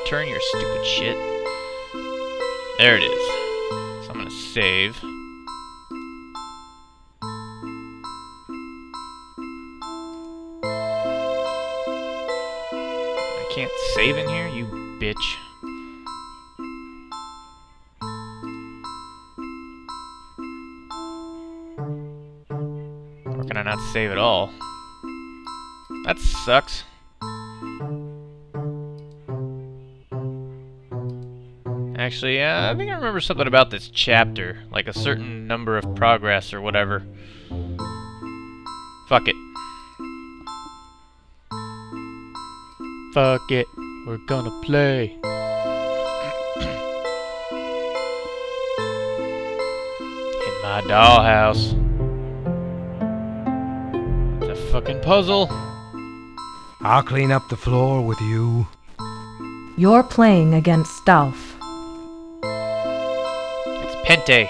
return your stupid shit. There it is. So I'm gonna save. I can't save in here, you bitch. Or can I not save at all? That sucks. Actually, I think I remember something about this chapter. Like a certain number of progress or whatever. Fuck it. Fuck it. We're gonna play. In my dollhouse. It's a fucking puzzle. I'll clean up the floor with you. You're playing against Stauf. It's Pente.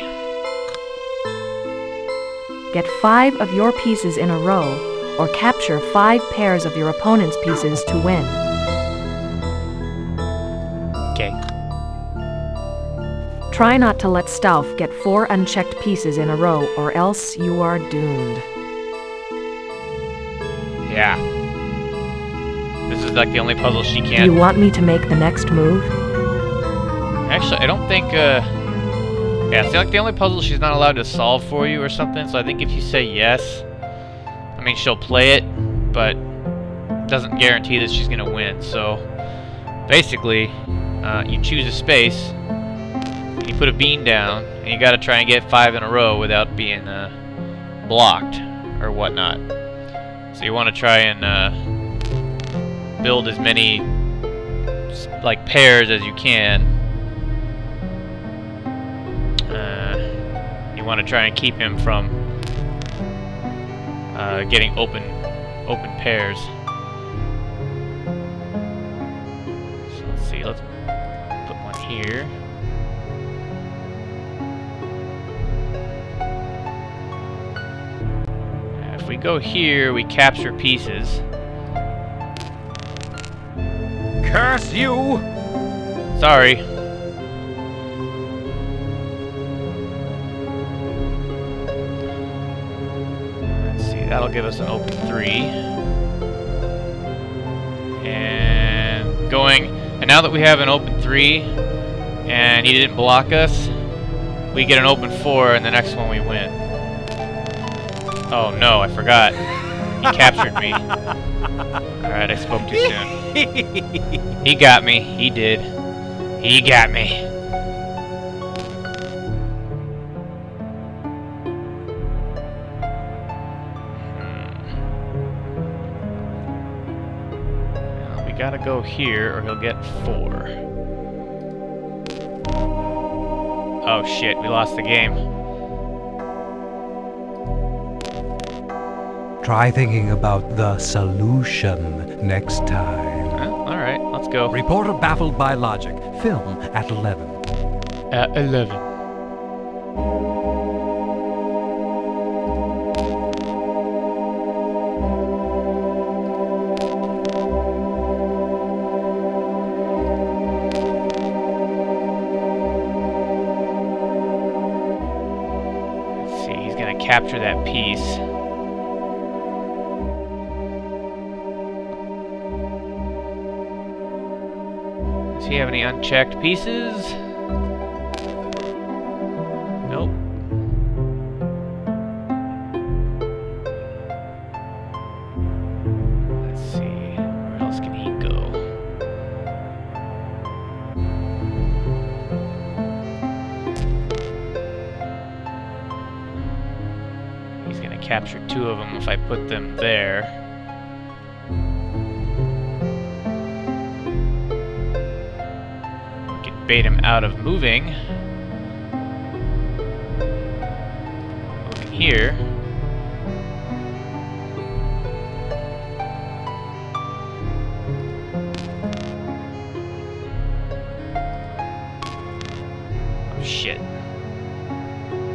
Get 5 of your pieces in a row, or capture 5 pairs of your opponent's pieces to win. Okay. Try not to let Stauf get 4 unchecked pieces in a row, or else you are doomed. Yeah. This is like the only puzzle she Do can't... you want me to make the next move? Actually, I don't think, yeah, it's like the only puzzle she's not allowed to solve for you or something, so I think if you say yes, I mean, she'll play it, but doesn't guarantee that she's gonna win, so basically, you choose a space, and you put a bean down, and you gotta try and get 5 in a row without being, blocked, or whatnot. So you wanna try and, build as many, like, pairs as you can. You want to try and keep him from getting open pairs. So let's see. Let's put one here. If we go here, we capture pieces. Curse you! Sorry. That'll give us an open 3. And going, and now that we have an open 3, and he didn't block us, we get an open 4, and the next one we win. Oh no, I forgot. He captured me. Alright, I spoke too soon. He got me. He did. He got me. Gotta go here or he'll get 4. Oh shit, we lost the game. Try thinking about the solution next time. Alright, let's go. Reporter baffled by logic. Film at 11. At 11. Capture that piece. Does he have any unchecked pieces? Nope. Let's see. Where else can he go? Capture 2 of them if I put them there. We can bait him out of moving. Moving here. Oh shit.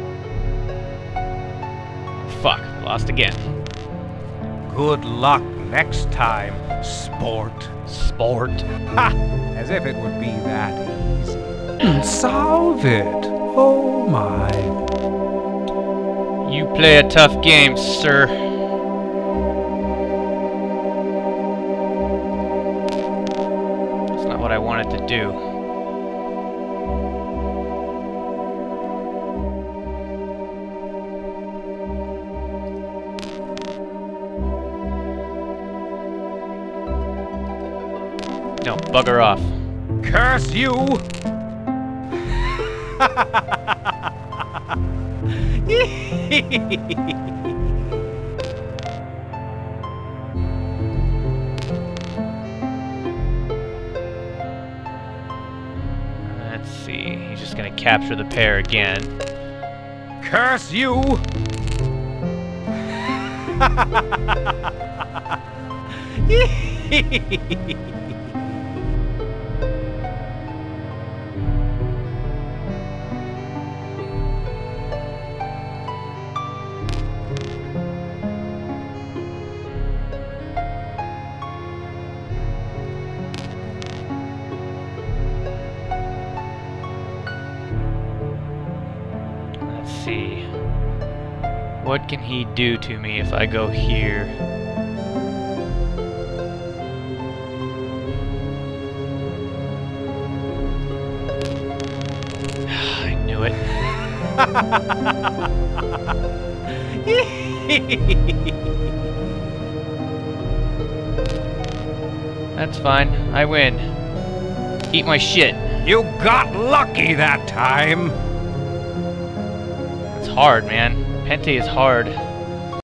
Fuck, lost again. Good luck, next time, sport. Sport. Ha! As if it would be that easy. Solve it. Oh my. You play a tough game, sir. That's not what I wanted to do. No, bugger off. Curse you! Let's see. He's just gonna capture the pair again. Curse you! Let's see. What can he do to me if I go here? I knew it. That's fine. I win. Eat my shit. You got lucky that time! It's hard, man. Pente is hard.